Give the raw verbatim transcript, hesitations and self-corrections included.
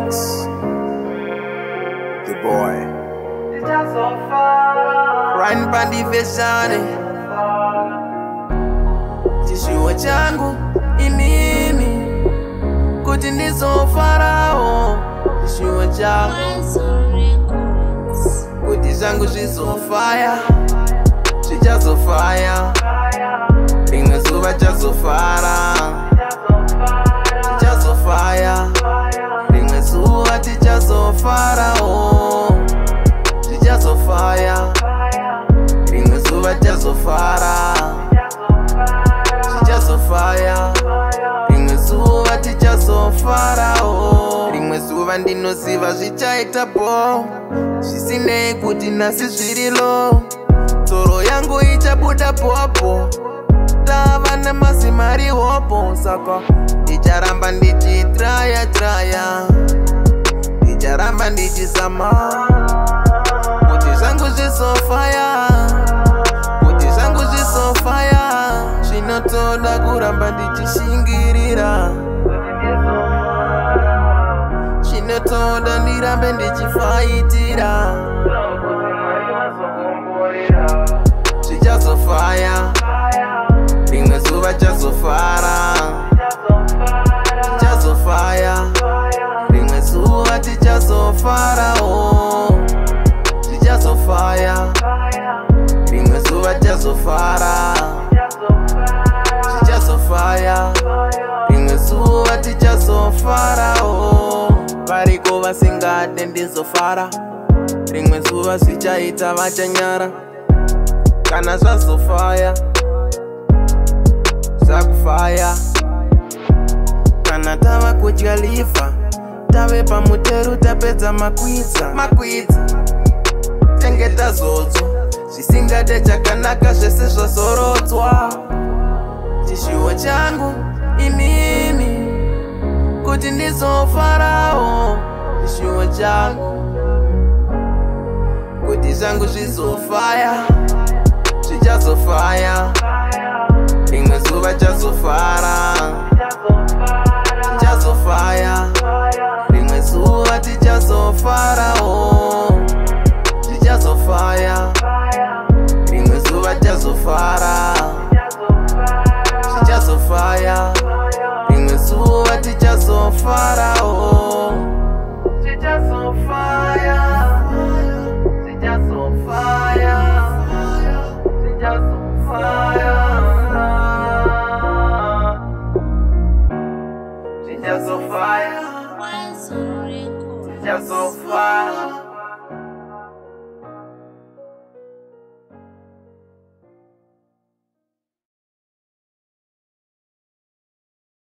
Ronnix, the boy. Cryne Fyah Ronnix, chishuwa changu inini kuti ndizofarawo, chishuwa changu kuti zangu zvizofaya, zvichazofaya, rimwe zuva chazofara, zvichazofaya, rimwe zuva tichazofarawo, zvichazofaya, rimwe zuva chazofara, zvichazofaya, rimwe zuva tichazofarawo, rimwe zuva ndinoziva zvichaitapo, zvisinei kuti nhasi zvirilo, tsoro yangu ichabuda popo, tava nemazimari hopo, saka ndicharamba ndichitraya traya, ndicharamba ndichizama kuti zvangu zvizofaya, kuti zvangu zvizofaya, zvinotoda kuramba ndichishingirira, zvinotoda ndirambe ndichifaitira, zvichazofaya, rimwe zuva chazofara, zvichazofaya, rimwe zuva tichazofarawo, zvichazofaya, rimwe zuva chazofara, zvichazofaya, rimwe zuva tichazofarawo, variko vasingade ndizofara, rimwe zuva zvichaita vachanyara, kana zvazofaya zvakufaya, kana tava kudya lifa, tave pamuteru tapedza makwidza makwidza, tengeta zodzo zvisingade chakanaka, zvese zvazorodzwa, chishuwa changu inini kuti ndizofarawo, chishuwa changu kuti zvangu zvizofaya, zvichazofaya, rimwe zuva chazofara, zvichazofaya, rimwe zuva tichazofarawo, zvichazofaya, rimwe zuva chazofara, zvichazofaya, rimwe zuva tichazofarawo, zvichazofaya, zvichazofaya, zvichazofaya, zvichazofaya, zvichazofaya.